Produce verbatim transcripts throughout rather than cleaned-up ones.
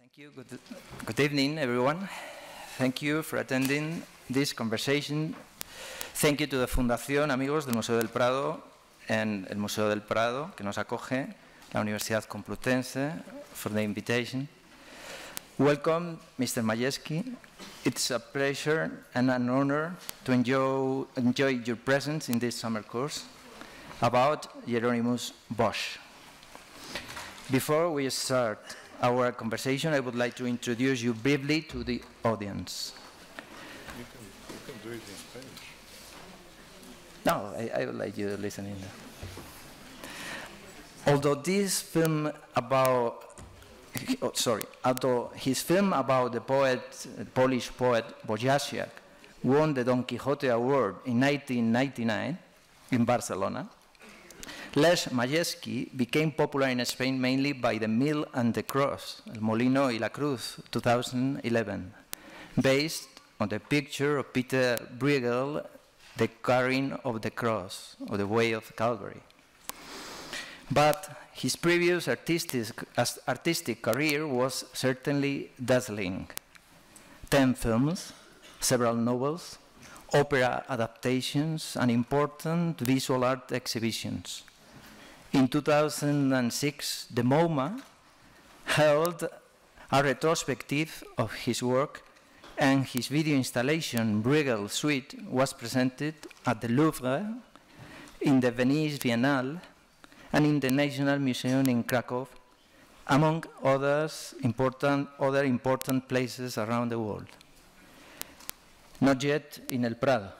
Thank you. Good, good evening, everyone. Thank you for attending this conversation. Thank you to the Fundación Amigos del Museo del Prado and el Museo del Prado, que nos acoge, la Universidad Complutense, for the invitation. Welcome, Mister Majewski. It's a pleasure and an honor to enjoy, enjoy your presence in this summer course about Hieronymus Bosch. Before we start our conversation, I would like to introduce you briefly to the audience. You can, you can do it in Spanish. No, I, I would like you to listen in. Although this film about, oh, sorry, although his film about the poet, Polish poet Wojciech won the Don Quixote Award in nineteen ninety-nine in Barcelona, Les Majewski became popular in Spain mainly by The Mill and the Cross, El Molino y la Cruz, two thousand eleven, based on the picture of Peter Bruegel, The Carrying of the Cross, or The Way of Calvary. But his previous artistic, artistic career was certainly dazzling. Ten films, several novels, opera adaptations, and important visual art exhibitions. In two thousand six, the MoMA held a retrospective of his work, and his video installation, Bruegel Suite, was presented at the Louvre, in the Venice Biennale, and in the National Museum in Krakow, among others important, other important places around the world. Not yet in El Prado.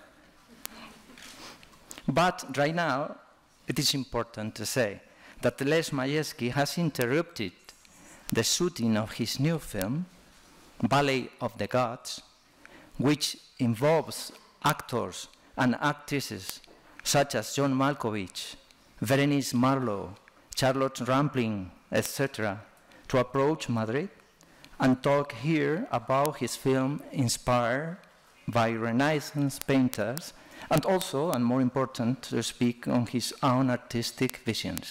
But right now, it is important to say that Les Majewski has interrupted the shooting of his new film, Ballet of the Gods, which involves actors and actresses such as John Malkovich, Berenice Marlowe, Charlotte Rampling, et cetera, to approach Madrid and talk here about his film inspired by Renaissance painters, and also, and more important, to speak on his own artistic visions.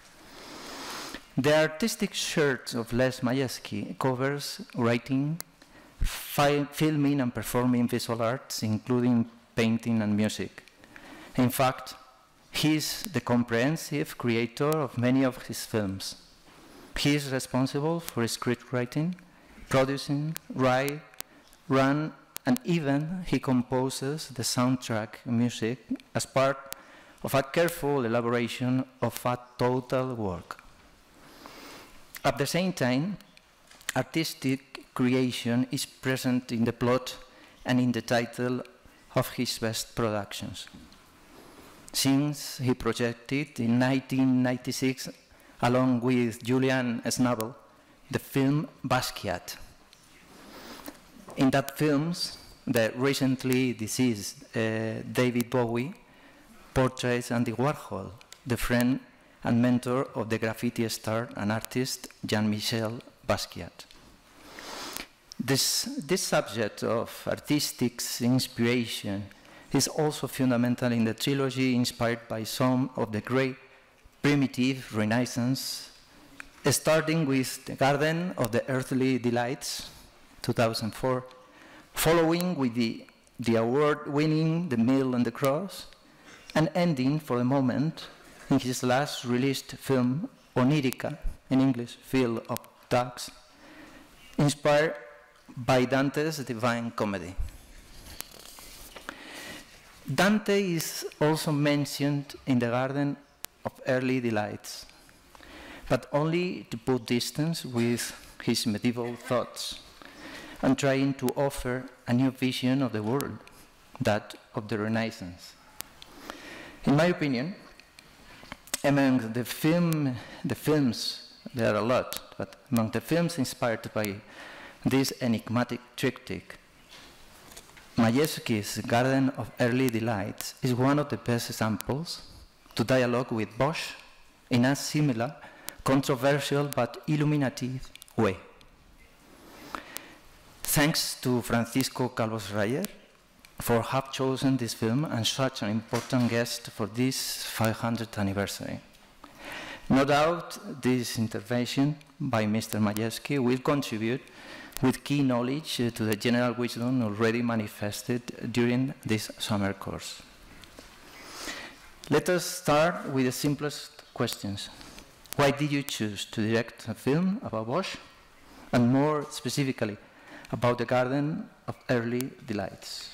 The artistic shirt of Les Majewski covers writing, filming and performing visual arts, including painting and music. In fact, he is the comprehensive creator of many of his films. He is responsible for script writing, producing, write, run, and even he composes the soundtrack music as part of a careful elaboration of a total work. At the same time, artistic creation is present in the plot and in the title of his best productions. Since he projected in nineteen ninety-six, along with Julian Schnabel, the film Basquiat. In that film, the recently deceased uh, David Bowie portrays Andy Warhol, the friend and mentor of the graffiti star and artist Jean-Michel Basquiat. This, this subject of artistic inspiration is also fundamental in the trilogy inspired by some of the great primitive Renaissance, starting with The Garden of the Earthly Delights, two thousand four, following with the, the award-winning The Mill and the Cross, and ending, for the moment, in his last released film, Onirica, in English, Field of Ducks, inspired by Dante's Divine Comedy. Dante is also mentioned in The Garden of Earthly Delights, but only to put distance with his medieval thoughts, and trying to offer a new vision of the world, that of the Renaissance. In my opinion, among the, film, the films, there are a lot, but among the films inspired by this enigmatic triptych, Majewski's Garden of Earthly Delights is one of the best examples to dialogue with Bosch in a similar, controversial but illuminative way. Thanks to Francisco Calvo Schreier for having chosen this film and such an important guest for this five hundredth anniversary. No doubt this intervention by Mister Majewski will contribute with key knowledge uh, to the general wisdom already manifested during this summer course. Let us start with the simplest questions. Why did you choose to direct a film about Bosch? And more specifically, about the Garden of Early Delights.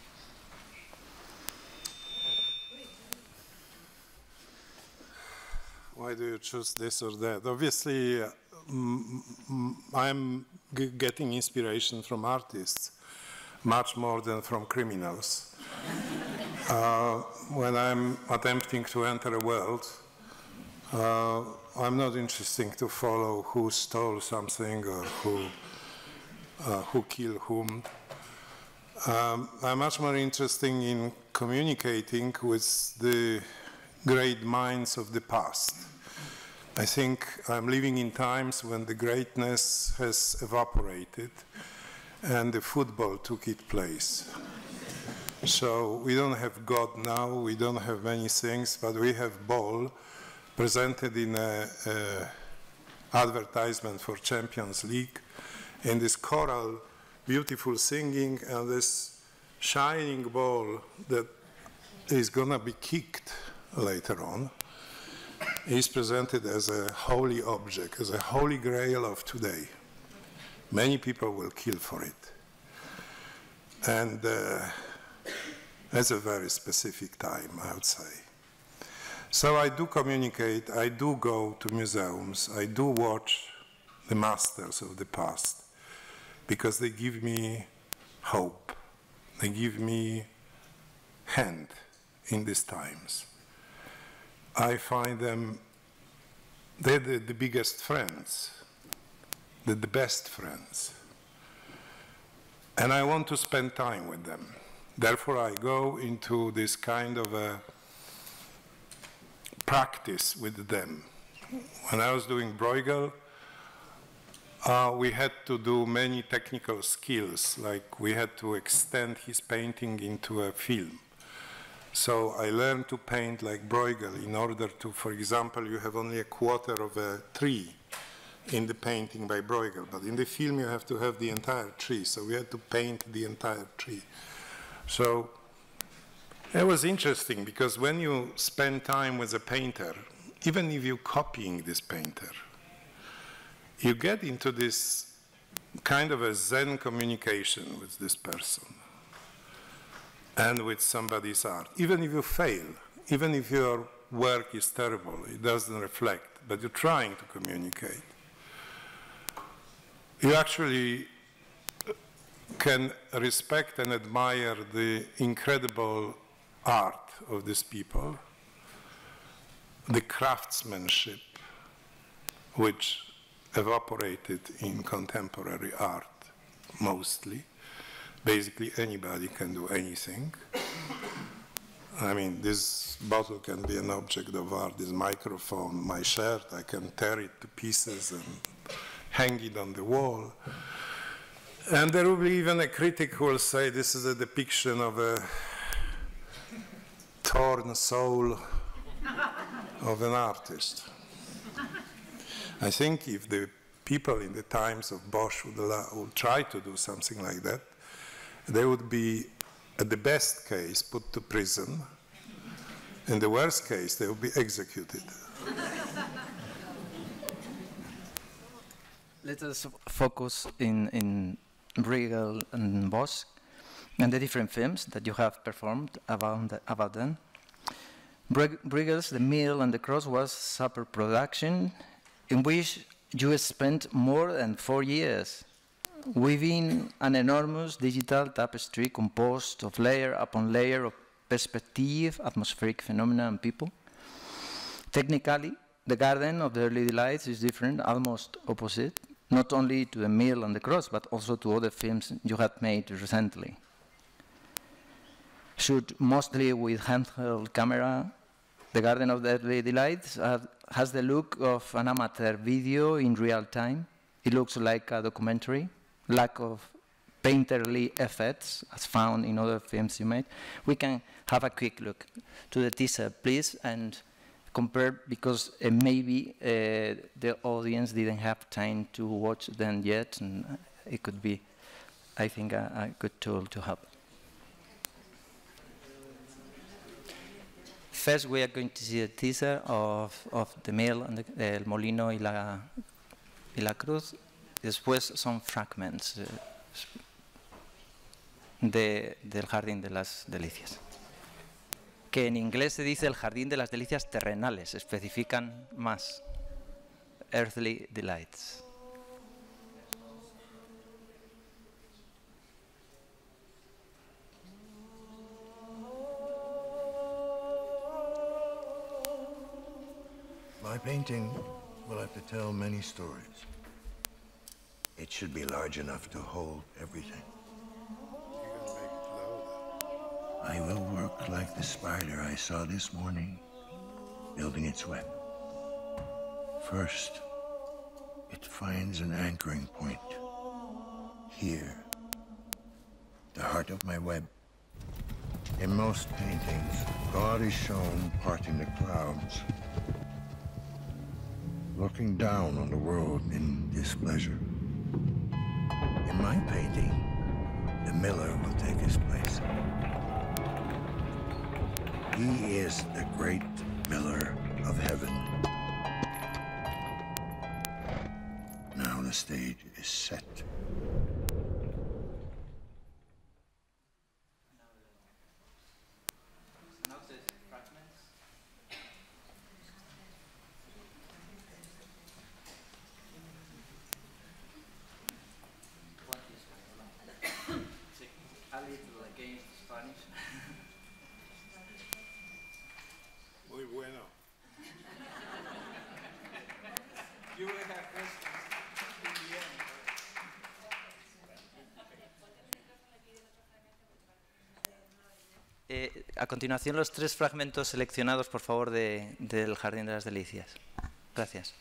Why do you choose this or that? Obviously, uh, mm, I'm g getting inspiration from artists, much more than from criminals. uh, when I'm attempting to enter a world, uh, I'm not interested to follow who stole something or who, uh, who killed whom. Um, I'm much more interested in communicating with the great minds of the past. I think I'm living in times when the greatness has evaporated and the football took its place. So we don't have God now, we don't have many things, but we have ball presented in an advertisement for Champions League, in this choral, beautiful singing, and this shining ball that is going to be kicked later on, is presented as a holy object, as a holy grail of today. Many people will kill for it. And uh, that's a very specific time, I would say. So I do communicate, I do go to museums, I do watch the masters of the past, because they give me hope, they give me hand in these times. I find them, they're the, the biggest friends, the, the best friends. And I want to spend time with them. Therefore, I go into this kind of a practice with them. When I was doing Bruegel, uh, we had to do many technical skills, like we had to extend his painting into a film. So I learned to paint like Bruegel in order to, for example, you have only a quarter of a tree in the painting by Bruegel, but in the film you have to have the entire tree, so we had to paint the entire tree. So it was interesting, because when you spend time with a painter, even if you're copying this painter, you get into this kind of a Zen communication with this person and with somebody's art. Even if you fail, even if your work is terrible, it doesn't reflect, but you're trying to communicate. You actually can respect and admire the incredible art of these people, the craftsmanship which evaporated in contemporary art mostly. Basically, anybody can do anything. I mean, this bottle can be an object of art, this microphone, my shirt, I can tear it to pieces and hang it on the wall. And there will be even a critic who will say this is a depiction of a torn soul of an artist. I think if the people in the times of Bosch would, allow, would try to do something like that, they would be, at the best case, put to prison. In the worst case, they would be executed. Let us focus in, in Bruegel and Bosch and the different films that you have performed about, the, about them. Bruegel's The Mill and the Cross was supper production in which you spent more than four years weaving an enormous digital tapestry composed of layer upon layer of perspective, atmospheric phenomena, and people. Technically, the Garden of the Early Delights is different, almost opposite, not only to The Mill and the Cross, but also to other films you have made recently. Shoot mostly with handheld camera, the Garden of the Early Delights uh, has the look of an amateur video in real time. It looks like a documentary, lack of painterly effects as found in other films you made. We can have a quick look to the teaser, please, and compared because uh, maybe uh, the audience didn't have time to watch them yet, and it could be, I think, a, a good tool to help. First, we are going to see a teaser of, of the mill, and the, el molino y la, y la cruz. Después son fragments uh, de, del Jardín de las Delicias. Que en inglés se dice el Jardín de las Delicias terrenales, especifican más. Earthly delights. My painting will have to tell many stories. It should be large enough to hold everything. You're gonna make it louder. I will work like the spider I saw this morning, building its web. First, it finds an anchoring point. Here, the heart of my web. In most paintings, God is shown parting the clouds, looking down on the world in displeasure. In my painting, the miller will take his place. He is the great miller of heaven. Now the stage is set. Muy bueno. You will have questions in the end. Eh, a continuación, los tres fragmentos seleccionados, por favor, de, del Jardín de las Delicias. Gracias.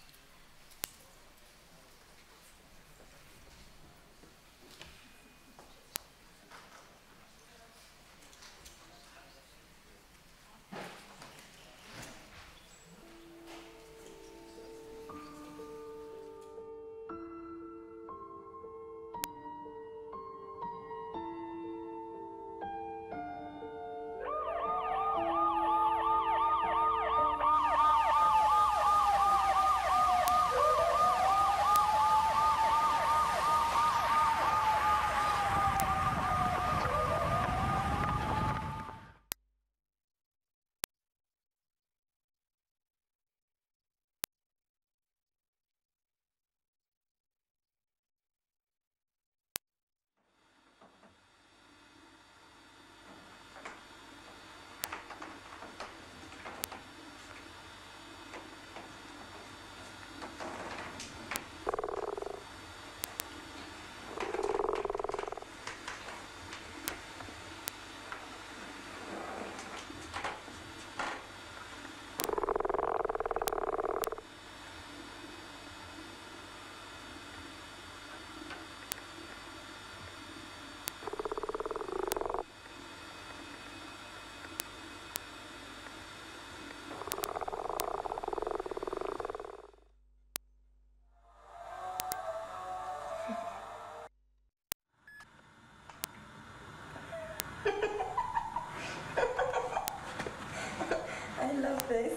I love this.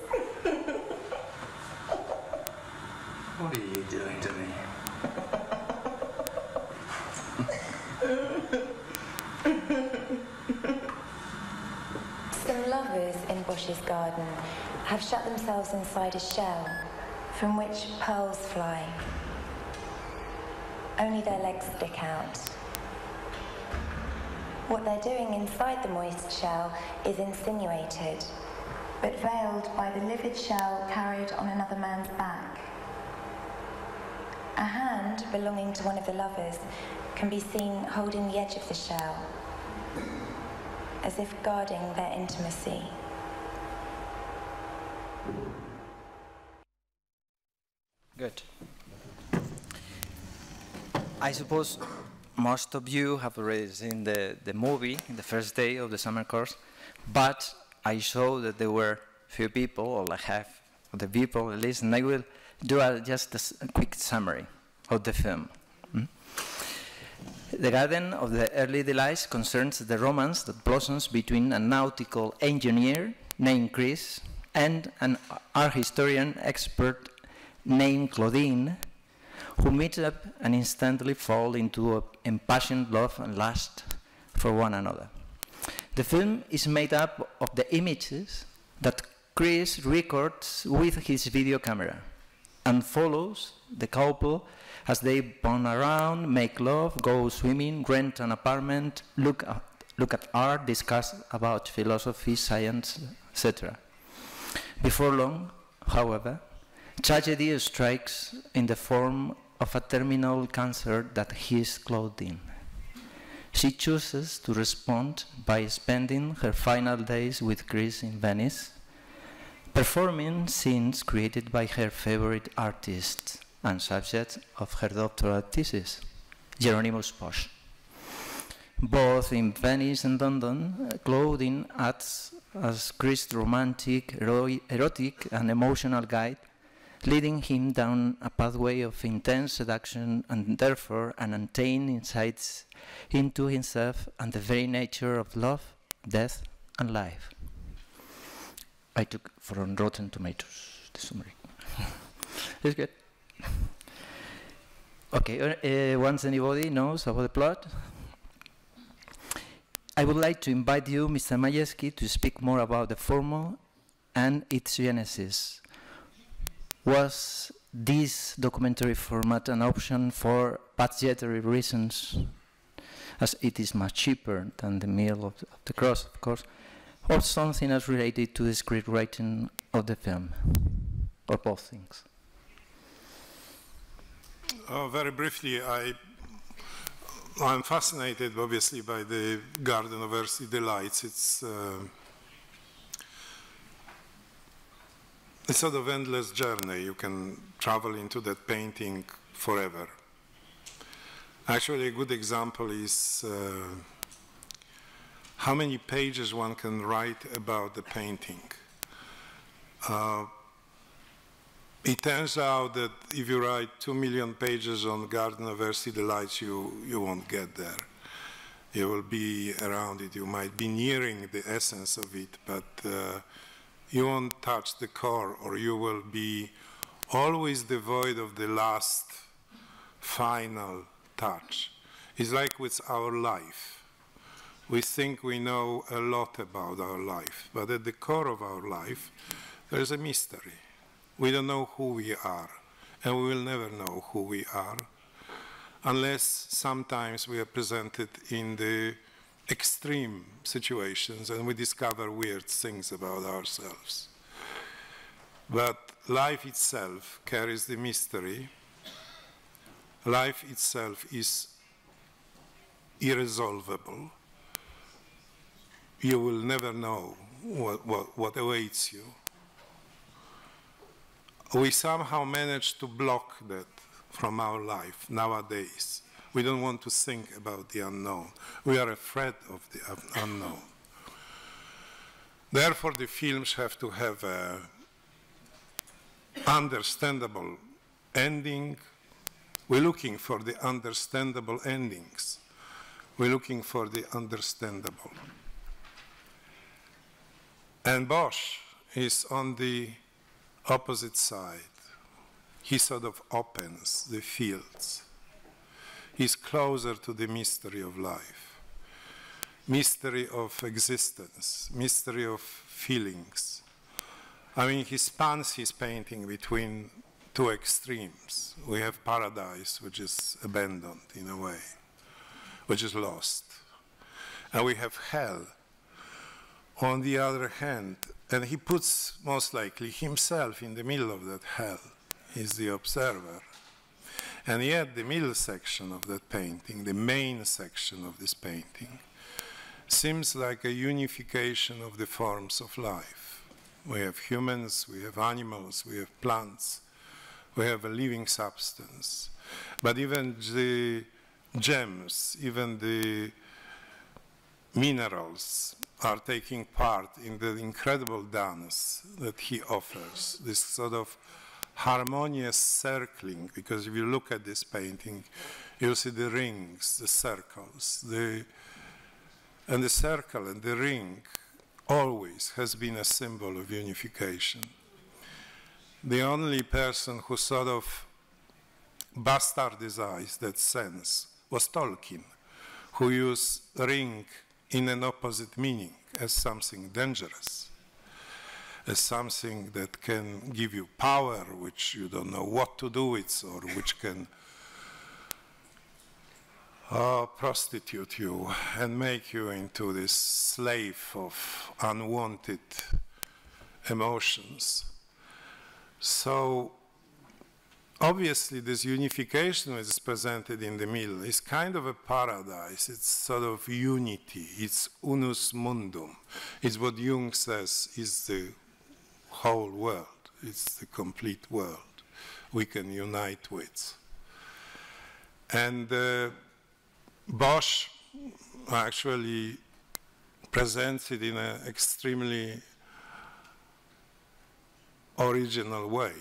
What are you doing to me? Some lovers in Bosch's garden have shut themselves inside a shell from which pearls fly. Only their legs stick out. What they're doing inside the moist shell is insinuated, but veiled by the livid shell carried on another man's back. A hand belonging to one of the lovers can be seen holding the edge of the shell, as if guarding their intimacy. Good. I suppose most of you have already seen the, the movie in the first day of the summer course, but I saw that there were few people, or I have of the people at least, and I will do a, just a, a quick summary of the film. Mm? The Garden of the Early Delights concerns the romance that blossoms between a nautical engineer named Chris and an art historian expert named Claudine, who meet up and instantly fall into an impassioned love and lust for one another. The film is made up of the images that Chris records with his video camera and follows the couple as they bond around, make love, go swimming, rent an apartment, look at, look at art, discuss about philosophy, science, et cetera. Before long, however, tragedy strikes in the form of a terminal cancer that hits Claudine. She chooses to respond by spending her final days with Chris in Venice, performing scenes created by her favorite artist and subject of her doctoral thesis, Hieronymus Bosch. Both in Venice and London, Claudine acts as Chris' romantic, erotic, and emotional guide, leading him down a pathway of intense seduction and therefore an untamed insights into himself and the very nature of love, death, and life. I took from Rotten Tomatoes, the summary. It's good. Okay, uh, once anybody knows about the plot, I would like to invite you, Mister Majewski, to speak more about the formula and its genesis. Was this documentary format an option for budgetary reasons, as it is much cheaper than the meal of the, of the cross, of course, or something else related to the script writing of the film, or both things? Oh, very briefly, I, I'm fascinated, obviously, by the Garden of Earthly Delights. It's uh, a sort of endless journey. You can travel into that painting forever. Actually, a good example is uh, how many pages one can write about the painting. Uh, It turns out that if you write two million pages on Garden of Earthly Delights, you, you won't get there. You will be around it. You might be nearing the essence of it, but uh, you won't touch the core, or you will be always devoid of the last final touch. It's like with our life. We think we know a lot about our life, but at the core of our life, there is a mystery. We don't know who we are, and we will never know who we are, unless sometimes we are presented in the extreme situations and we discover weird things about ourselves. But life itself carries the mystery. Life itself is irresolvable. You will never know what, what, what awaits you. We somehow manage to block that from our life nowadays. We don't want to think about the unknown. We are afraid of the unknown. Therefore, the films have to have an understandable ending. We're looking for the understandable endings. We're looking for the understandable. And Bosch is on the opposite side. He sort of opens the fields. He's closer to the mystery of life, mystery of existence, mystery of feelings. I mean, he spans his painting between two extremes. We have paradise, which is abandoned in a way, which is lost. And we have hell, on the other hand, and he puts, most likely, himself in the middle of that hell. He's the observer. And yet, the middle section of that painting, the main section of this painting, seems like a unification of the forms of life. We have humans, we have animals, we have plants, we have a living substance. But even the gems, even the minerals are taking part in the incredible dance that he offers, this sort of harmonious circling, because if you look at this painting, you'll see the rings, the circles, the, and the circle and the ring always has been a symbol of unification. The only person who sort of bastardized that sense was Tolkien, who used ring in an opposite meaning, as something dangerous, as something that can give you power, which you don't know what to do with, or which can uh, prostitute you and make you into this slave of unwanted emotions. So obviously this unification which is presented in the middle is kind of a paradise. It's sort of unity. It's unus mundum. It's what Jung says is the whole world. It's the complete world we can unite with. And uh, Bosch actually presents it in an extremely original way.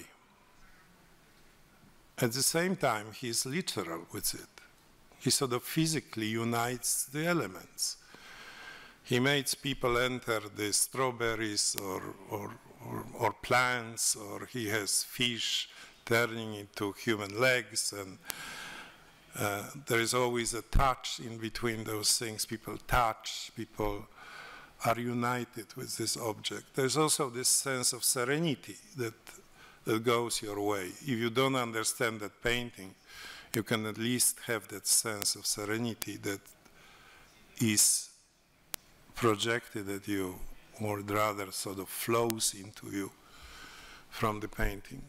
At the same time, he is literal with it. He sort of physically unites the elements. He makes people enter the strawberries or, or, or, or plants, or he has fish turning into human legs, and uh, there is always a touch in between those things. People touch, people are united with this object. There's also this sense of serenity that that goes your way. If you don't understand that painting, you can at least have that sense of serenity that is projected at you, or rather sort of flows into you from the painting.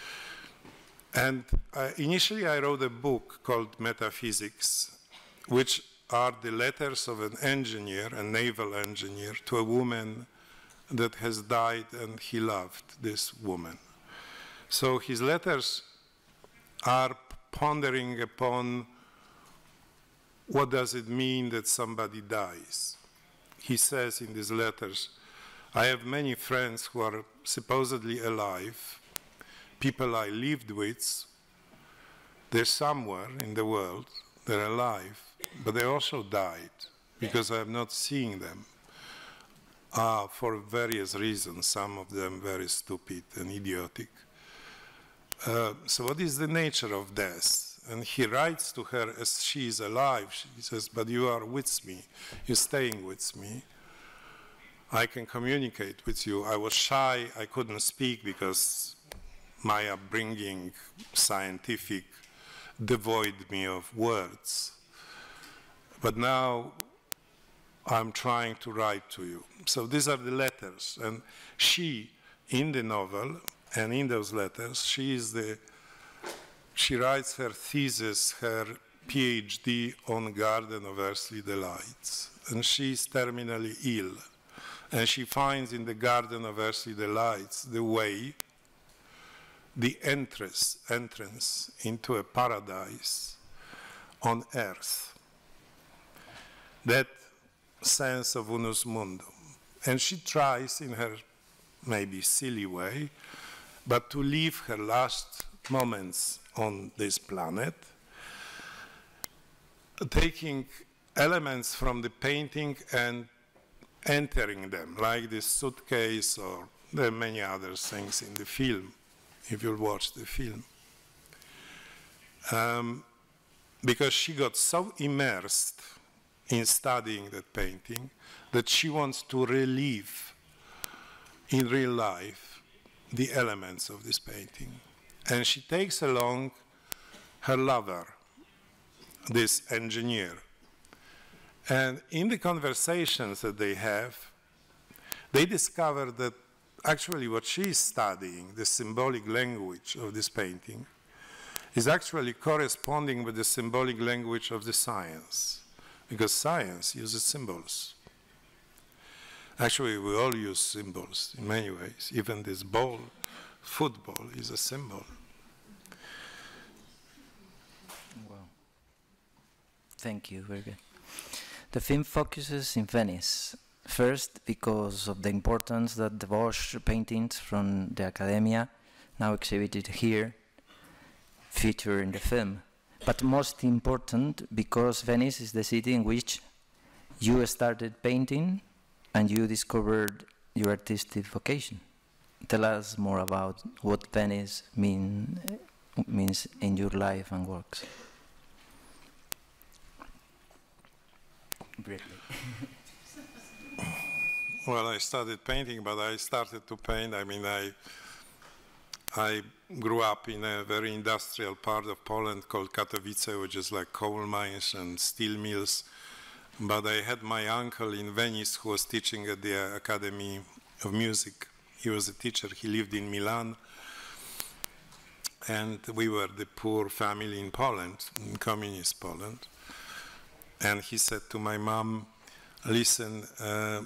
And uh, initially I wrote a book called Metaphysics, which are the letters of an engineer, a naval engineer, to a woman that has died and he loved this woman. So his letters are pondering upon what does it mean that somebody dies. He says in these letters, I have many friends who are supposedly alive, people I lived with, they're somewhere in the world, they're alive, but they also died because I am not seeing them uh, for various reasons, some of them very stupid and idiotic. Uh, so what is the nature of death? And he writes to her as she is alive. He says, but you are with me. You're staying with me. I can communicate with you. I was shy. I couldn't speak because my upbringing, scientific, devoid me of words. But now I'm trying to write to you. So these are the letters. And she, in the novel, and in those letters, she is the, she writes her thesis, her PhD on Garden of Earthly Delights. And she is terminally ill. And she finds in the Garden of Earthly Delights the way, the entrance, entrance into a paradise on earth. That sense of unus mundum. And she tries in her maybe silly way, but to live her last moments on this planet, taking elements from the painting and entering them, like this suitcase, or there are many other things in the film, if you watch the film. Um, because she got so immersed in studying that painting that she wants to relive in real life the elements of this painting. And she takes along her lover, this engineer. And in the conversations that they have, they discover that actually what she is studying, the symbolic language of this painting, is actually corresponding with the symbolic language of the science, because science uses symbols. Actually, we all use symbols in many ways. Even this ball, football, is a symbol. Wow. Thank you, very good. The film focuses in Venice, First, because of the importance that the Bosch paintings from the Academia, now exhibited here, feature in the film. But most important, because Venice is the city in which you started painting and you discovered your artistic vocation. Tell us more about what Venice mean, means in your life and works. Briefly. Well, I started painting, but I started to paint. I mean, I, I grew up in a very industrial part of Poland called Katowice, which is like coal mines and steel mills. But I had my uncle in Venice who was teaching at the Academy of Music. He was a teacher. He lived in Milan. And we were the poor family in Poland, in communist Poland. And he said to my mom, listen, uh,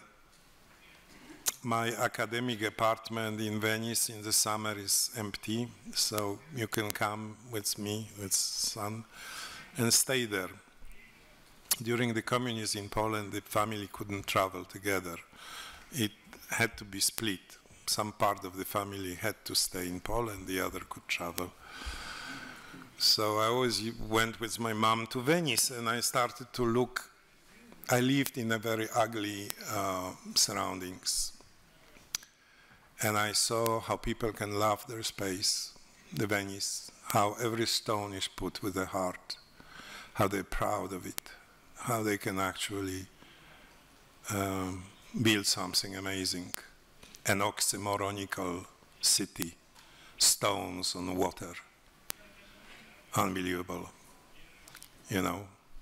my academic apartment in Venice in the summer is empty, so you can come with me, with son, and stay there. During the communism in Poland, the family couldn't travel together. It had to be split. Some part of the family had to stay in Poland, the other could travel. So I always went with my mom to Venice, and I started to look. I lived in a very ugly uh, surroundings. And I saw how people can love their space, the Venice, how every stone is put with a heart, how they're proud of it, how they can actually um, build something amazing, an oxymoronical city, stones on water, unbelievable, you know.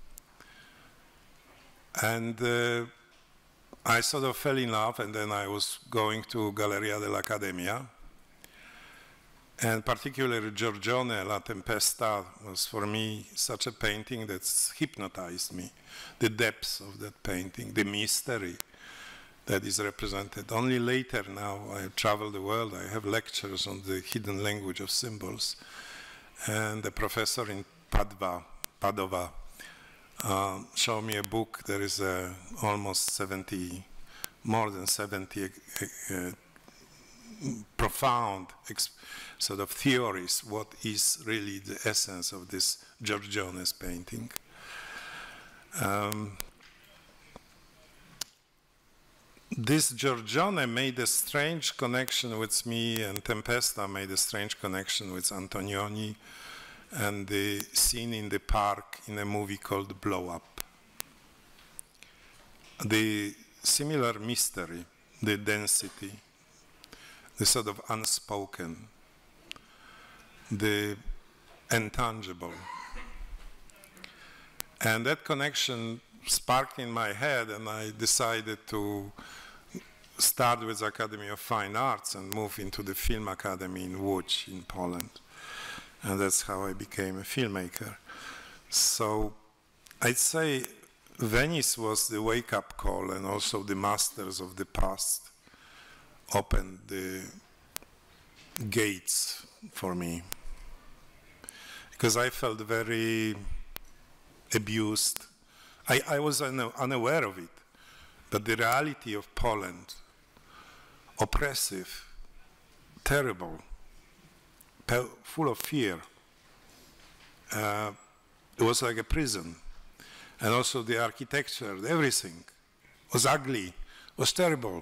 And uh, I sort of fell in love, and then I was going to Galleria dell'Accademia. And particularly Giorgione, La Tempesta, was for me such a painting that's hypnotized me. The depths of that painting, the mystery that is represented. Only later now, I travel the world, I have lectures on the hidden language of symbols. And the professor in Padua, Padova, Uh, show me a book. There is uh, almost seventy, more than seventy uh, uh, profound sort of theories. What is really the essence of this Giorgione's painting? Um, this Giorgione made a strange connection with me, and Tempesta made a strange connection with Antonioni, and the scene in the park in a movie called Blow Up. The similar mystery, the density, the sort of unspoken, the intangible. And that connection sparked in my head, and I decided to start with the Academy of Fine Arts and move into the Film Academy in Łódź in Poland. And that's how I became a filmmaker. So I'd say Venice was the wake-up call, and also the masters of the past opened the gates for me. Because I felt very abused. I, I was una unaware of it, but the reality of Poland, oppressive, terrible, full of fear. Uh, it was like a prison. And also the architecture, everything was ugly, was terrible.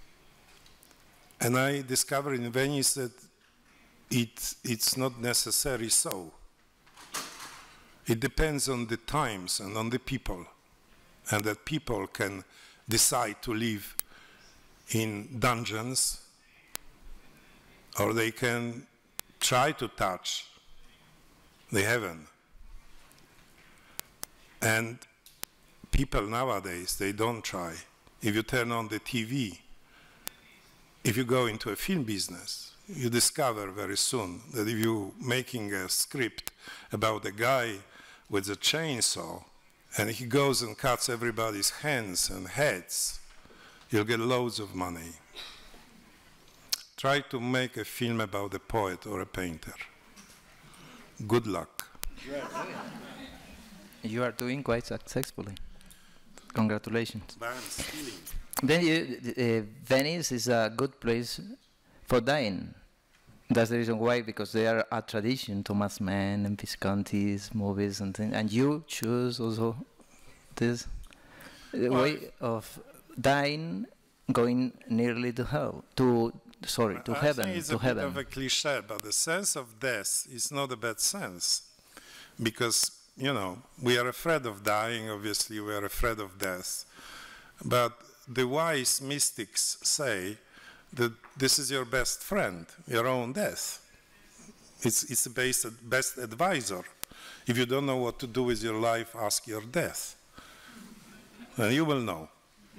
And I discovered in Venice that it, it's not necessarily so. It depends on the times and on the people, and that people can decide to live in dungeons, or they can try to touch the heaven. And people nowadays, they don't try. If you turn on the T V, if you go into a film business, you discover very soon that if you're making a script about a guy with a chainsaw and he goes and cuts everybody's hands and heads, you'll get loads of money. Try to make a film about a poet or a painter. Good luck. You are doing quite successfully. Congratulations. But I'm stealing. Then you, uh, Venice is a good place for dying. That's the reason why, because they are a tradition, Thomas Mann and Visconti's movies and things, and you choose also this uh, Well, way of dying, going nearly to hell, to sorry, to I heaven, think it's to a heaven. bit of a cliche, but the sense of death is not a bad sense, because, you know, we are afraid of dying, obviously we are afraid of death, but the wise mystics say that this is your best friend, your own death. It's, it's the best, best advisor. If you don't know what to do with your life, ask your death, and you will know.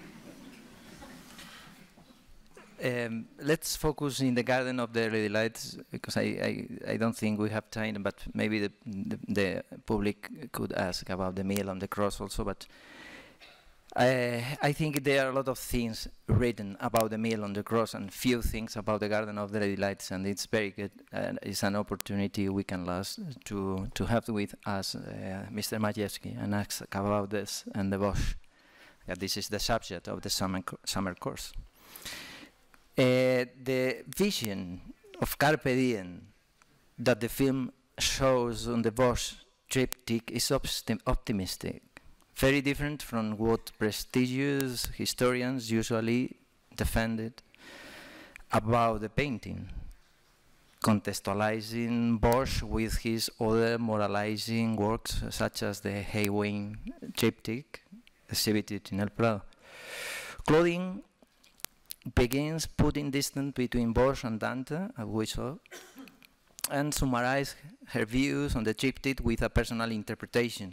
Um, let's focus in the Garden of the Early Delights, because I, I, I don't think we have time, but maybe the, the, the public could ask about the meal on the cross also. But I, I think there are a lot of things written about the meal on the cross and few things about the Garden of the Early Delights, and it's very good. And it's an opportunity we can lose to, to have with us uh, Mister Majewski and ask about this and the Bosch. Yeah, this is the subject of the summer, co summer course. Uh, the vision of Carpe Diem that the film shows on the Bosch triptych is optim optimistic, very different from what prestigious historians usually defended about the painting, contextualizing Bosch with his other moralizing works, such as the Haywain triptych exhibited in El Prado. Claudine begins putting distance between Bosch and Dante, as we saw, and summarizes her views on the triptych with a personal interpretation.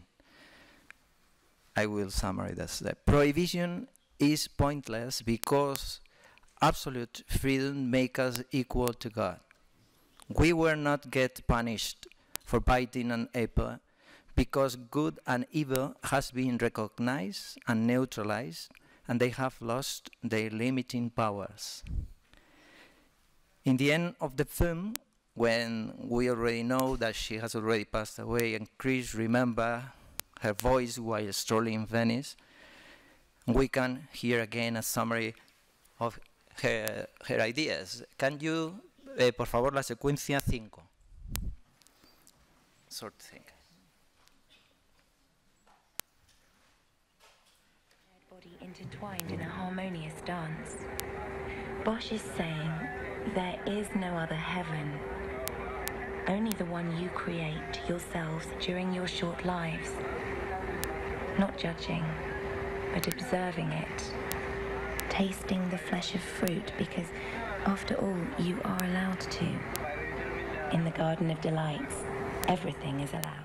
I will summarize this. The prohibition is pointless because absolute freedom makes us equal to God. We will not get punished for biting an apple because good and evil has been recognized and neutralized, and they have lost their limiting powers. In the end of the film, when we already know that she has already passed away and Chris remembers her voice while strolling in Venice, we can hear again a summary of her, her ideas. Can you, eh, por favor, la secuencia cinco? Sort of thing. Body intertwined in a harmonious dance. Bosch is saying there is no other heaven, only the one you create yourselves during your short lives. Not judging, but observing it, tasting the flesh of fruit, because after all, you are allowed to. In the Garden of Delights, everything is allowed.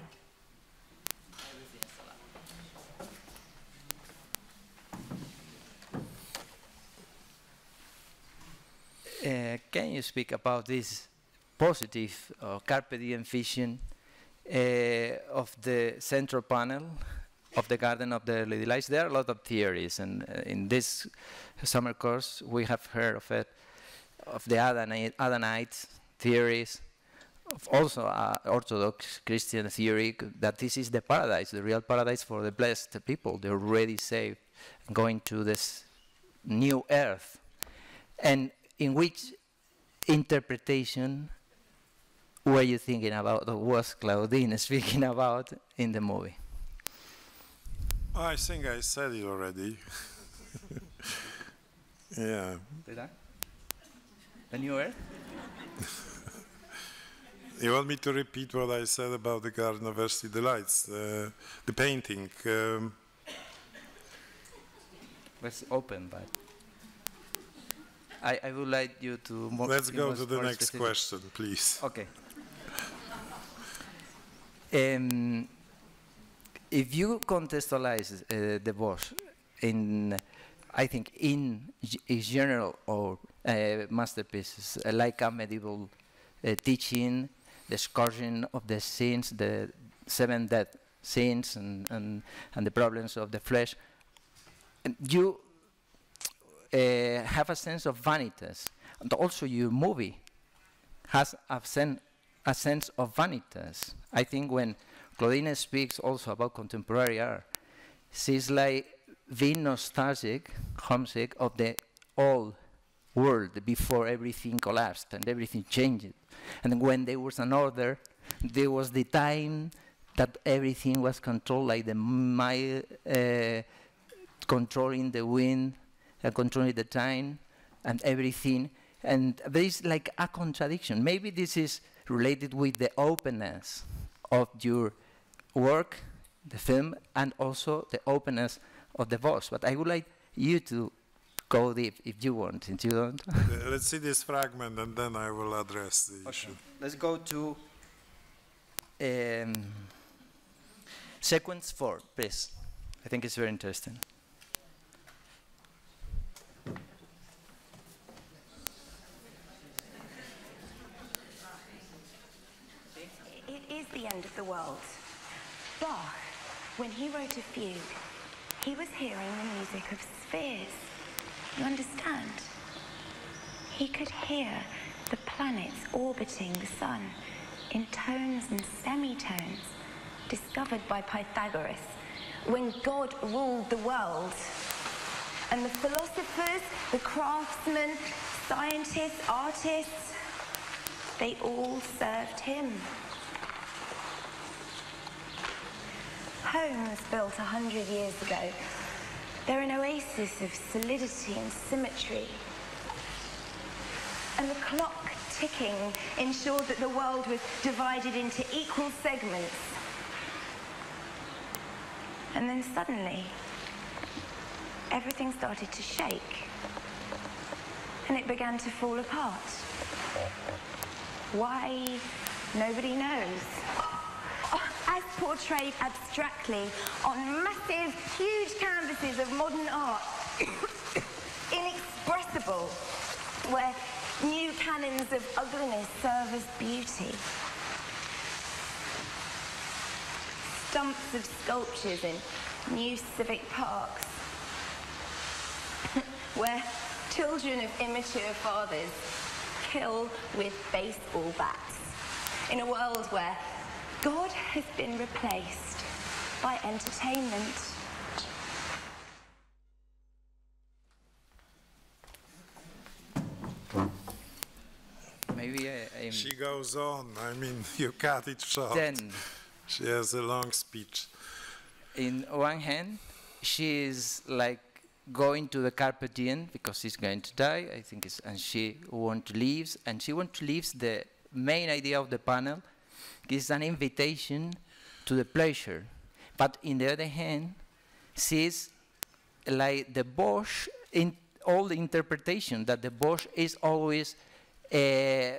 Uh, can you speak about this positive uh, Carpe Diem vision uh, of the central panel of the Garden of the Early Delights? There are a lot of theories, and uh, in this summer course we have heard of it, of the Adonite, Adonite theories, of also uh, Orthodox Christian theory that this is the paradise, the real paradise for the blessed people, the already saved, going to this new earth. And in which interpretation were you thinking about, or was Claudine speaking about in the movie? I think I said it already. Yeah. Did I? The new earth? You want me to repeat what I said about the Garden of Earthly Delights, uh, the painting? Um, Let's open, but I, I would like you to more. let's be go more- to the more next specific. question, please. Okay. Um, if you contextualize uh, the Bosch in, I think, in g- its general or uh, masterpieces, uh, like a medieval uh, teaching, the scourging of the sins, the seven dead sins, and, and, and the problems of the flesh, and you uh, have a sense of vanitas. And also your movie has a, sen a sense of vanitas. I think when Claudine speaks also about contemporary art, she's like being nostalgic, homesick of the old world before everything collapsed and everything changed. And when there was an order, there was the time that everything was controlled, like the mile, uh, controlling the wind, uh, controlling the time, and everything. And there is like a contradiction. Maybe this is related with the openness of your work, the film, and also the openness of the voice. But I would like you to go deep if you want, if you don't. Uh, let's see this fragment and then I will address the Okay. issue. Let's go to um, sequence four, please. I think it's very interesting. It is the end of the world. Bach, when he wrote a fugue, he was hearing the music of spheres. You understand? He could hear the planets orbiting the sun in tones and semitones discovered by Pythagoras when God ruled the world. And the philosophers, the craftsmen, scientists, artists, they all served him. Homes built a hundred years ago, they're an oasis of solidity and symmetry. And the clock ticking ensured that the world was divided into equal segments. And then suddenly, everything started to shake. And it began to fall apart. Why? Nobody knows. As portrayed abstractly on massive, huge canvases of modern art, inexpressible, where new canons of ugliness serve as beauty. Stumps of sculptures in new civic parks, where children of immature fathers kill with baseball bats, in a world where God has been replaced by entertainment. Maybe I, I'm She goes on. I mean, you cut it short. then. She has a long speech. In one hand, she is like going to the carpe diem because she's going to die, I think, it's, and she wants to leave, and she wants to leave the main idea of the panel is an invitation to the pleasure. But in the other hand, sees like the Bosch in all the interpretation that the Bosch is always uh,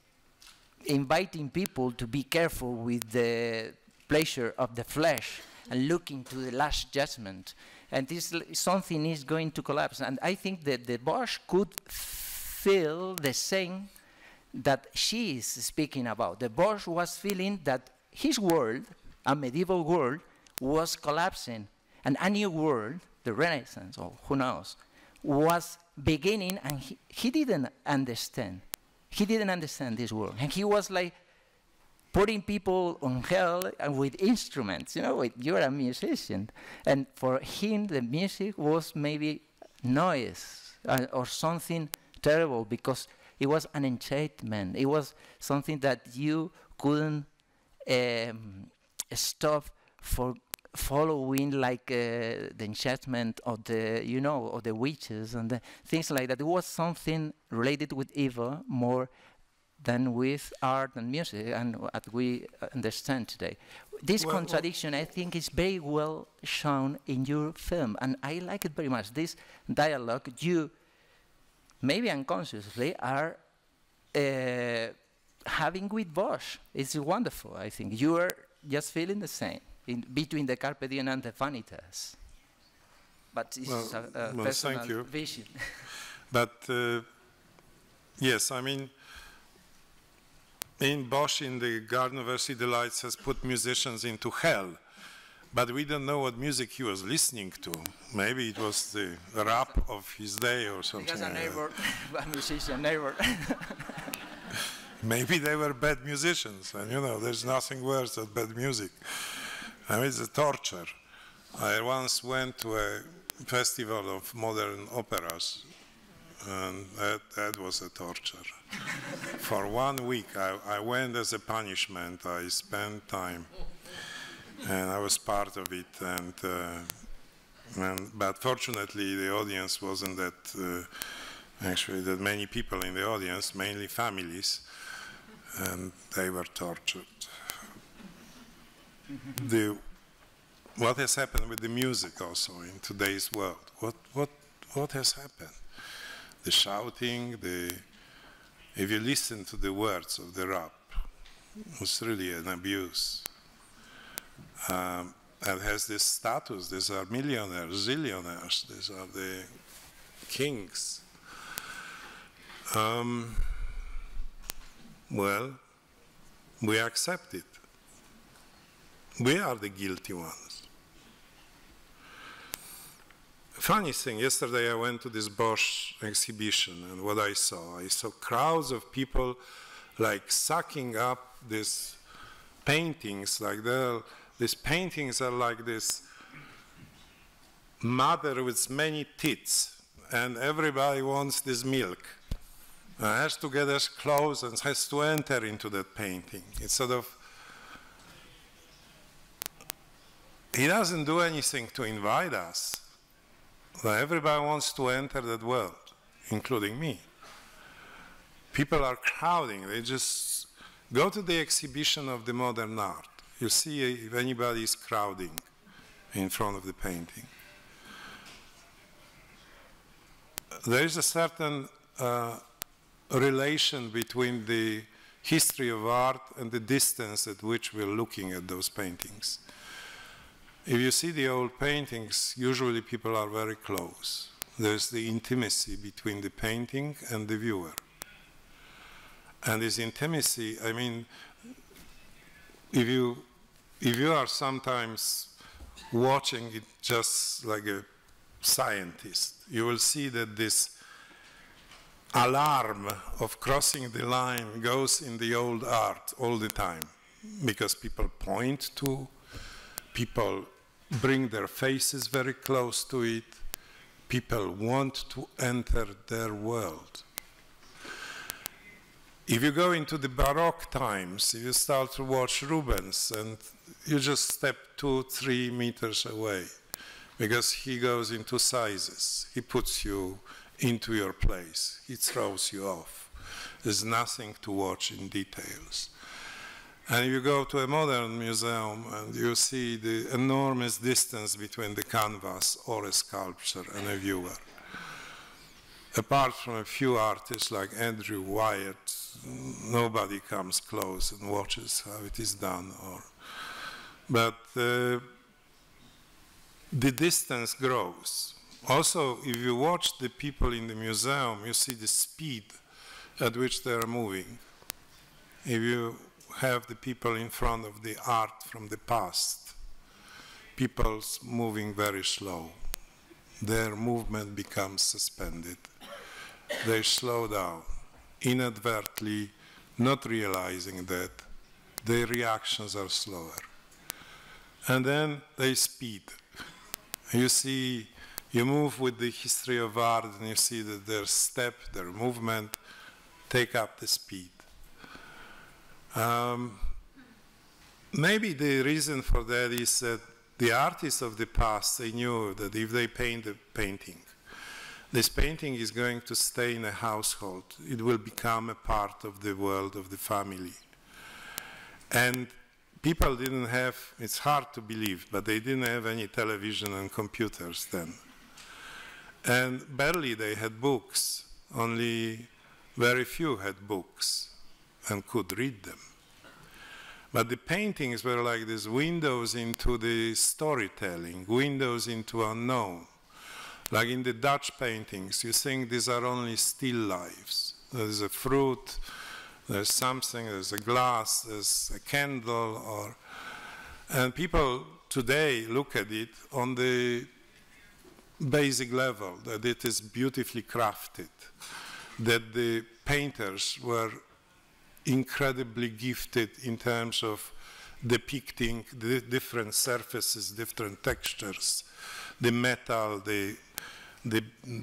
inviting people to be careful with the pleasure of the flesh and looking to the last judgment. And this something is going to collapse. And I think that the Bosch could feel the same that she is speaking about. The Bosch was feeling that his world, a medieval world, was collapsing, and a new world, the Renaissance, or who knows, was beginning, and he, he didn't understand. He didn't understand this world, and he was like putting people on hell and with instruments, you know, with, you're a musician. And for him, the music was maybe noise uh, or something terrible, because it was an enchantment. It was something that you couldn't um, stop for following, like uh, the enchantment of the, you know, of the witches and the things like that. It was something related with evil more than with art and music and what we understand today. This well, contradiction, well, I think, is very well shown in your film, and I like it very much. This dialogue, you maybe unconsciously are uh, having with Bosch. It's wonderful, I think. You are just feeling the same in between the Carpe Diem and the Vanitas. But it's well, a, a well, personal thank you. vision. But uh, yes, I mean, in Bosch, in the Garden of Earthly Delights, has put musicians into hell. But we don't know what music he was listening to. Maybe it was the rap of his day or something. Because a like neighbor, a musician neighbor. Maybe they were bad musicians, and you know, there's nothing worse than bad music. I mean, it's a torture. I once went to a festival of modern operas, and that, that was a torture. For one week, I, I went as a punishment. I spent time, and I was part of it. And, uh, and but fortunately, the audience wasn't that. Uh, actually, that many people in the audience, mainly families, and they were tortured. The, what has happened with the music also in today's world? What what what has happened? The shouting, the if you listen to the words of the rap, it's really an abuse. Um, and has this status. These are millionaires, zillionaires. These are the kings. Um, well, we accept it. We are the guilty ones. Funny thing, yesterday I went to this Bosch exhibition, and what I saw, I saw crowds of people like sucking up these paintings, like these paintings are like this mother with many tits, and everybody wants this milk. Uh, has to get as close and has to enter into that painting. It's sort of, he doesn't do anything to invite us. But everybody wants to enter that world, including me. People are crowding. They just go to the exhibition of the modern art. You see if anybody is crowding in front of the painting. There is a certain uh, relation between the history of art and the distance at which we're looking at those paintings. If you see the old paintings, usually people are very close. There's the intimacy between the painting and the viewer. And this intimacy, I mean, if you, if you are sometimes watching it just like a scientist, you will see that this alarm of crossing the line goes in the old art all the time, because people point to, people bring their faces very close to it, people want to enter their world. If you go into the Baroque times, if you start to watch Rubens, and you just step two, three meters away, because he goes into sizes, he puts you into your place. He throws you off. There's nothing to watch in details. And you go to a modern museum and you see the enormous distance between the canvas or a sculpture and a viewer. Apart from a few artists like Andrew Wyatt, nobody comes close and watches how it is done. Or, but uh, the distance grows. Also, if you watch the people in the museum, you see the speed at which they are moving. If you have the people in front of the art from the past, people's moving very slow. Their movement becomes suspended. They slow down, inadvertently, not realizing that their reactions are slower. And then they speed. You see, you move with the history of art and you see that their step, their movement, take up the speed. Um, maybe the reason for that is that the artists of the past, they knew that if they paint a painting, this painting is going to stay in a household. It will become a part of the world of the family. And people didn't have, it's hard to believe, but they didn't have any television and computers then. And barely they had books. Only very few had books and could read them. But the paintings were like these windows into the storytelling, windows into unknown. Like in the Dutch paintings, you think these are only still lifes. There's a fruit, there's something, there's a glass, there's a candle, or, and people today look at it on the basic level, that it is beautifully crafted, that the painters were incredibly gifted in terms of depicting the different surfaces, different textures, the metal, the the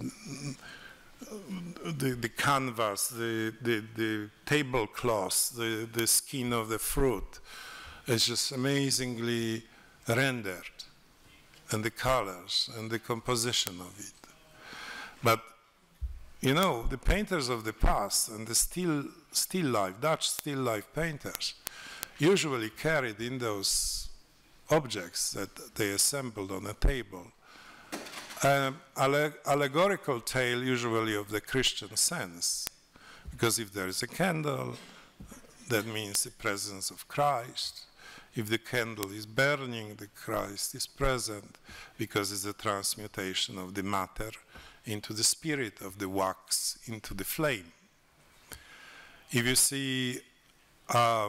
the, the canvas, the, the, the tablecloth, the, the skin of the fruit. It's just amazingly rendered, and the colors and the composition of it. But you know, the painters of the past and the still, still life, Dutch still life painters, usually carried in those objects that they assembled on a table an alle allegorical tale, usually of the Christian sense. Because if there is a candle, that means the presence of Christ. If the candle is burning, the Christ is present, because it's a transmutation of the matter into the spirit, of the wax into the flame. If you see uh,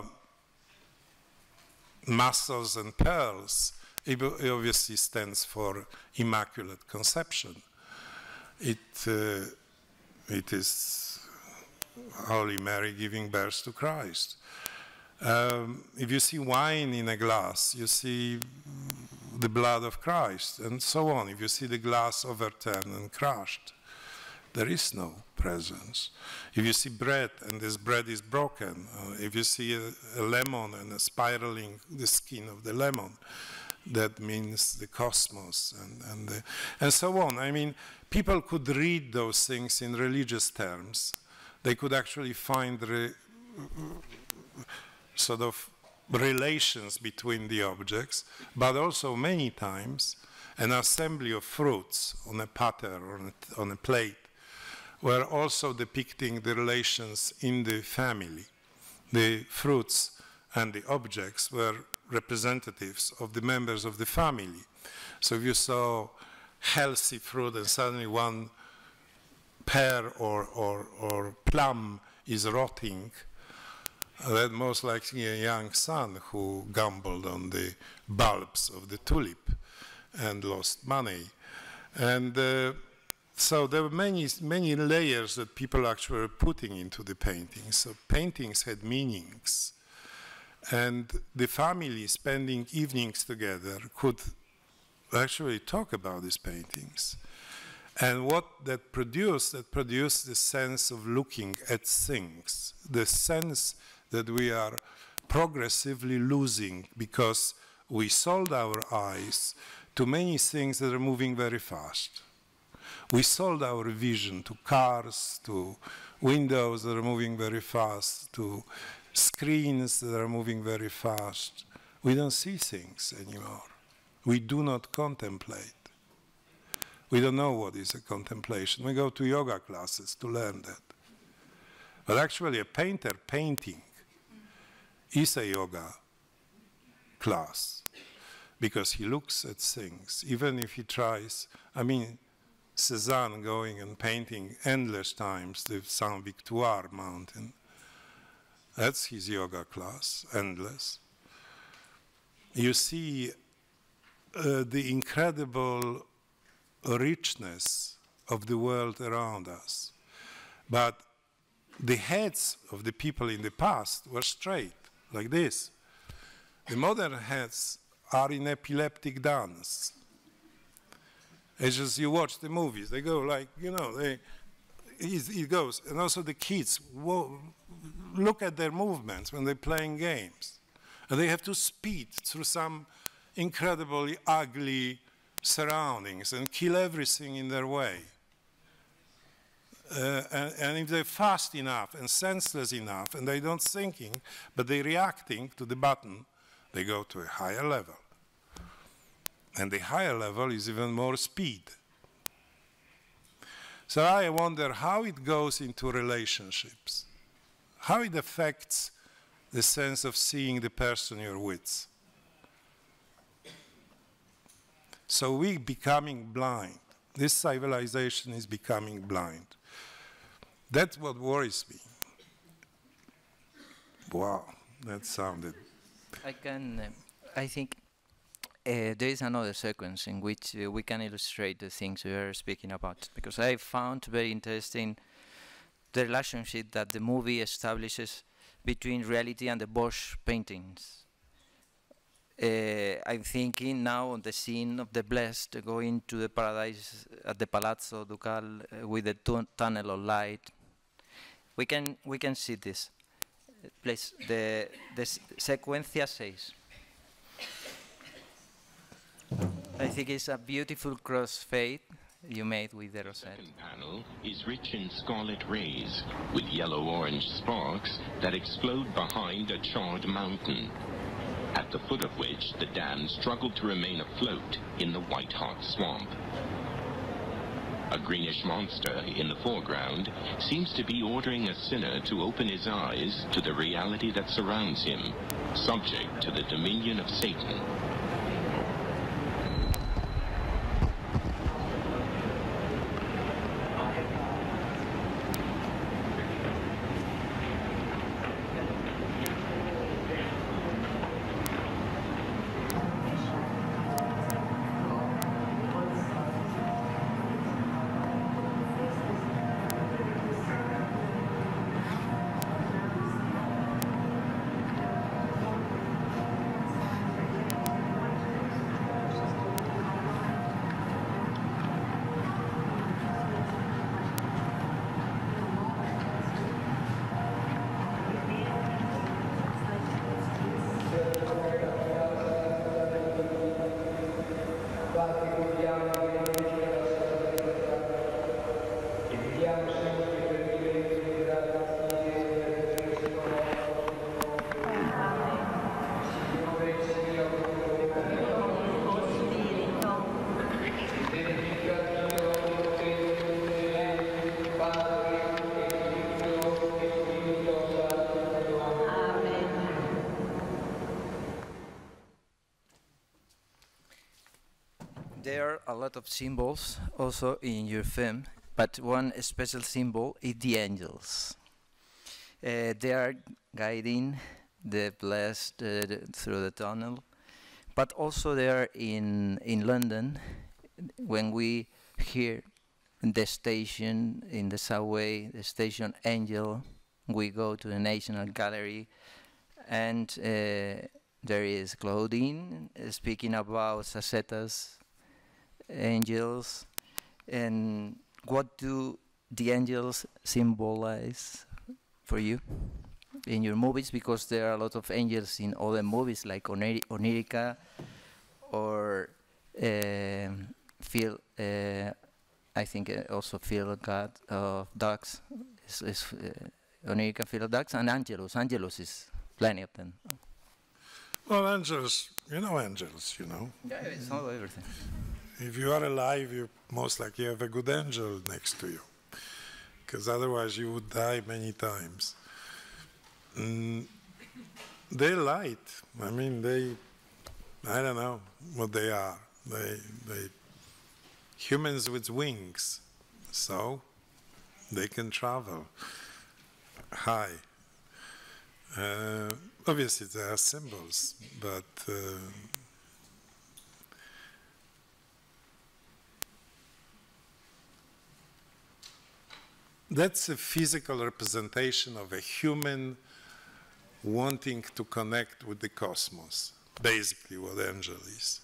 muscles and pearls, it obviously stands for Immaculate Conception. It, uh, it is Holy Mary giving birth to Christ. Um, if you see wine in a glass, you see the blood of Christ, and so on. If you see the glass overturned and crushed, there is no presence. If you see bread and this bread is broken, uh, if you see a, a lemon and a spiraling the skin of the lemon, that means the cosmos, and, and, the, and so on. I mean, people could read those things in religious terms. They could actually find re, sort of relations between the objects, but also many times an assembly of fruits on a platter or on a, on a plate were also depicting the relations in the family. The fruits and the objects were representatives of the members of the family. So if you saw healthy fruit and suddenly one pear or, or, or plum is rotting, that most likely a young son who gambled on the bulbs of the tulip and lost money. And uh, so there were many, many layers that people actually were putting into the paintings. So paintings had meanings. And the family spending evenings together could actually talk about these paintings. And what that produced, that produced the sense of looking at things, the sense that we are progressively losing because we sold our eyes to many things that are moving very fast. We sold our vision to cars, to windows that are moving very fast, to screens that are moving very fast. We don't see things anymore. We do not contemplate. We don't know what is a contemplation. We go to yoga classes to learn that. But actually a painter painting is a yoga class because he looks at things, even if he tries. I mean, Cézanne going and painting endless times the Saint Victoire mountain. That's his yoga class, endless. You see uh, the incredible richness of the world around us. But the heads of the people in the past were straight, like this. The modern heads are in epileptic dance. It's just you watch the movies, they go like, you know, they, it goes. And also the kids, whoa, look at their movements when they're playing games. And they have to speed through some incredibly ugly surroundings and kill everything in their way. Uh, and, and if they're fast enough and senseless enough and they don't thinking, but they're reacting to the button, they go to a higher level. And the higher level is even more speed. So I wonder how it goes into relationships, how it affects the sense of seeing the person you're with. So we're becoming blind. This civilization is becoming blind. That's what worries me. Wow, that sounded... I can, uh, I think uh, there is another sequence in which uh, we can illustrate the things we are speaking about, because I found very interesting the relationship that the movie establishes between reality and the Bosch paintings. Uh, I'm thinking now on the scene of the blessed going to the paradise at the Palazzo Ducal uh, with the tu tunnel of light. We can we can see this. Please, the the secuencia seis. I think it's a beautiful crossfade you made with the rosette. The second panel is rich in scarlet rays with yellow-orange sparks that explode behind a charred mountain, at the foot of which the dam struggled to remain afloat in the white-hot swamp. A greenish monster in the foreground seems to be ordering a sinner to open his eyes to the reality that surrounds him, subject to the dominion of Satan. There are a lot of symbols also in your film, but one special symbol is the angels. Uh, they are guiding the blessed uh, the, through the tunnel, but also they are in, in London. When we hear the station, in the subway, the station Angel, we go to the National Gallery, and uh, there is Claudine uh, speaking about Sacetta's angels. And what do the angels symbolize for you in your movies? Because there are a lot of angels in other movies like Oniri Onirica or um, Feel, uh, I think uh, also Feel God of Dogs is, is uh, Onirica, Feel of Dogs, and Angelus. Angelus is plenty of them. Well, angels, you know angels, you know. Yeah, it's not everything. If you are alive, you most likely have a good angel next to you, because otherwise you would die many times. Mm, they light. I mean, they, I don't know what they are. They, they, humans with wings, so they can travel high. Uh, obviously, there are symbols, but uh, that's a physical representation of a human wanting to connect with the cosmos, basically what angel is.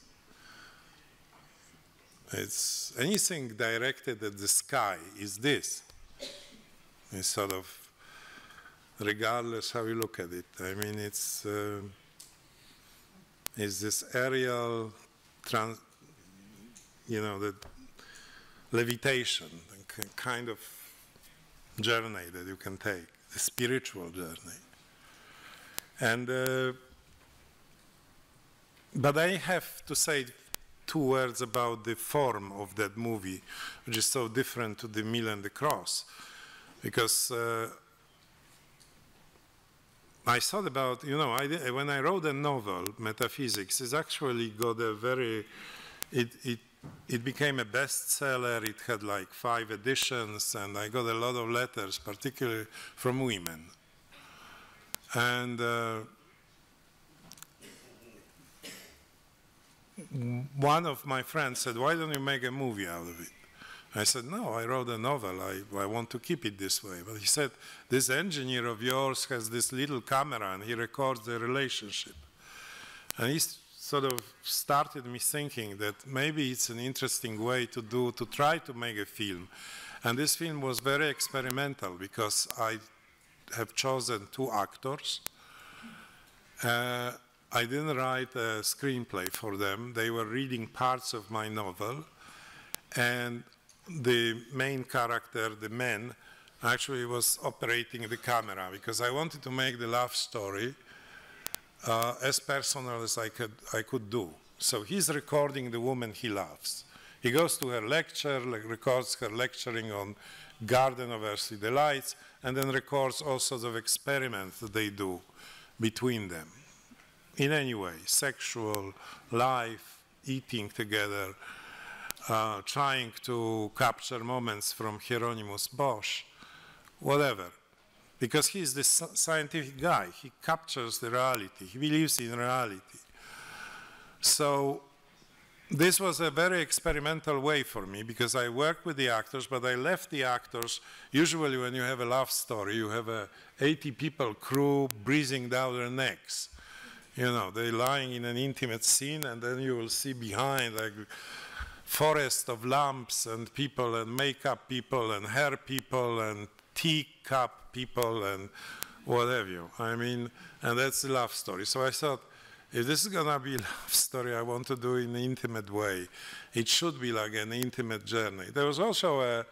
It's anything directed at the sky is this. It's sort of, regardless how you look at it. I mean, it's, uh, it's this aerial, trans, you know, the levitation, the kind of journey that you can take, the spiritual journey. And, uh, but I have to say two words about the form of that movie, which is so different to The Mill and the Cross, because uh, I thought about, you know, I, when I wrote a novel, Metaphysics, it's actually got a very, it, it It became a bestseller. It had like five editions, and I got a lot of letters, particularly from women. And uh, one of my friends said, "Why don't you make a movie out of it?" I said, "No, I wrote a novel. I, I want to keep it this way." But he said, "This engineer of yours has this little camera, and he records the relationship." And he sort of started me thinking that maybe it's an interesting way to do, to try to make a film. And this film was very experimental because I have chosen two actors. Uh, I didn't write a screenplay for them. They were reading parts of my novel. And the main character, the man, actually was operating the camera because I wanted to make the love story uh, as personal as I could, I could do. So he's recording the woman he loves. He goes to her lecture, like records her lecturing on garden of earthly delights, and then records all sorts of experiments that they do between them. In any way, sexual, life, eating together, uh, trying to capture moments from Hieronymus Bosch, whatever. Because he's the scientific guy. He captures the reality. He believes in reality. So this was a very experimental way for me because I worked with the actors, but I left the actors. Usually when you have a love story, you have a eighty people crew breathing down their necks. You know, they're lying in an intimate scene, and then you will see behind like forest of lamps and people and makeup people and hair people and teacup people and what have you. I mean, and that's the love story. So I thought, if this is going to be a love story, I want to do it in an intimate way. It should be like an intimate journey. There was also a,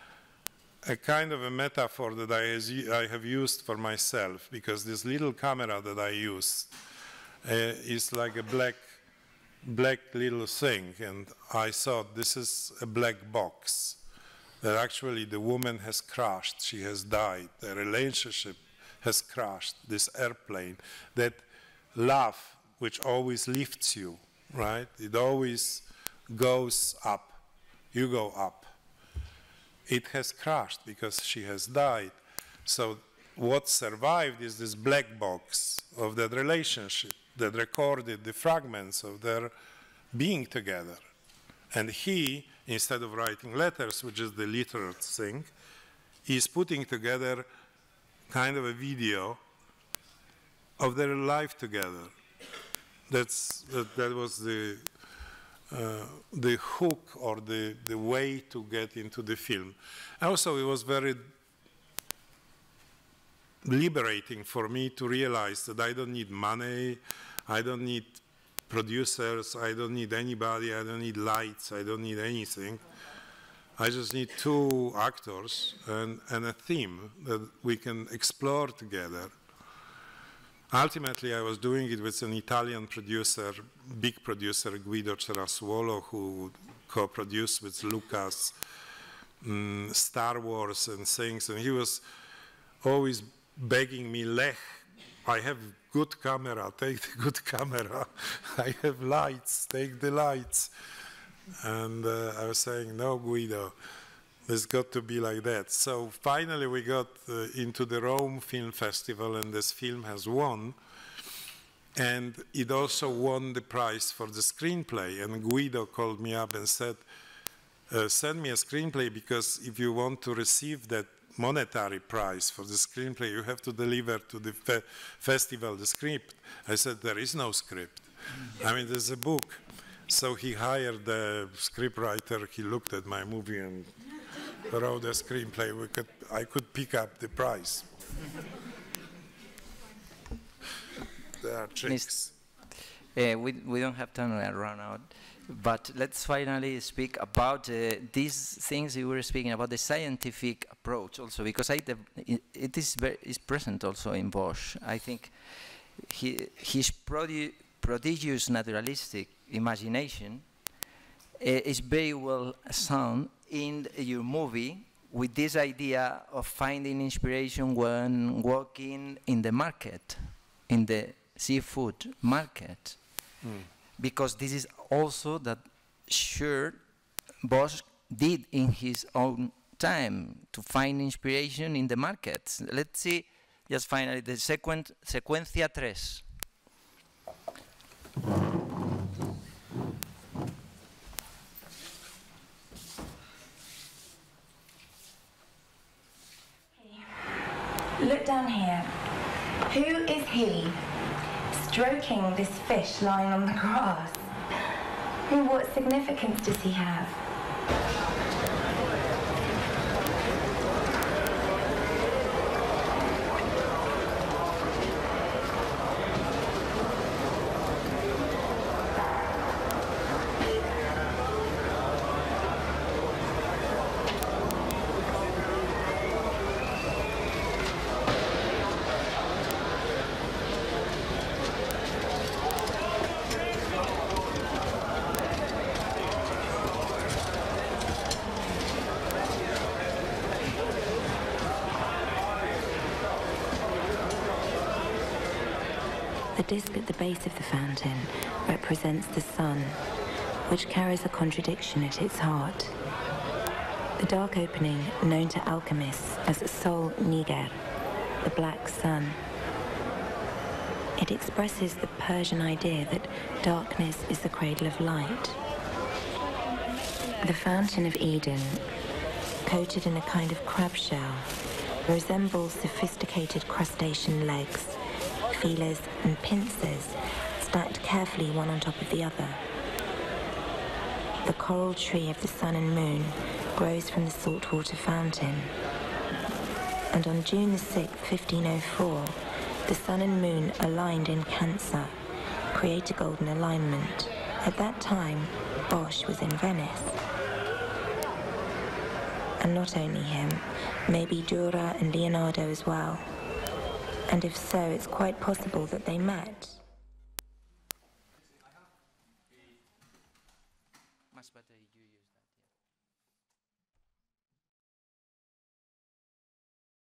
a kind of a metaphor that I, I have used for myself, because this little camera that I use uh, is like a black, black little thing. And I thought this is a black box that actually the woman has crashed. She has died. The relationship has crashed, this airplane. That love, which always lifts you, right? It always goes up. You go up. It has crashed because she has died. So what survived is this black box of that relationship that recorded the fragments of their being together. And he, instead of writing letters, which is the literal thing, is putting together kind of a video of their life together. That's, that, that was the, uh, the hook or the, the way to get into the film. Also, it was very liberating for me to realize that I don't need money, I don't need producers, I don't need anybody, I don't need lights, I don't need anything. I just need two actors and, and a theme that we can explore together. Ultimately, I was doing it with an Italian producer, big producer, Guido Cerasuolo, who co-produced with Lucas um, Star Wars and things, and he was always begging me, Lech, I have good camera, take the good camera. I have lights, take the lights. And uh, I was saying, no, Guido, it's got to be like that. So finally we got uh, into the Rome Film Festival, and this film has won. And it also won the prize for the screenplay. And Guido called me up and said, uh, send me a screenplay, because if you want to receive that monetary prize for the screenplay, you have to deliver to the fe festival the script. I said, there is no script. I mean, there's a book. So he hired the scriptwriter, he looked at my movie and wrote a screenplay. We could, I could pick up the prize. There are tricks. Uh, we, we don't have time to run out, but let's finally speak about uh, these things you were speaking about, the scientific approach also, because I, it, it is, very, is present also in Bosch. I think he, his produ prodigious naturalistic imagination uh, is very well sound in your movie, with this idea of finding inspiration when walking in the market, in the seafood market. Mm. Because this is also that sure Bosch did in his own time, to find inspiration in the markets. Let's see just finally the sequen secuencia tres. Look down here. Who is he? stroking this fish lying on the grass. And what significance does he have? The disc at the base of the fountain represents the sun, which carries a contradiction at its heart. The dark opening, known to alchemists as Sol Niger, the black sun. It expresses the Persian idea that darkness is the cradle of light. The Fountain of Eden, coated in a kind of crab shell, resembles sophisticated crustacean legs, feelers and pincers stacked carefully one on top of the other. The coral tree of the sun and moon grows from the saltwater fountain. And on June the sixth, fifteen oh four, the sun and moon aligned in Cancer, create a golden alignment. At that time, Bosch was in Venice. And not only him, maybe Dürer and Leonardo as well. And if so, it's quite possible that they met.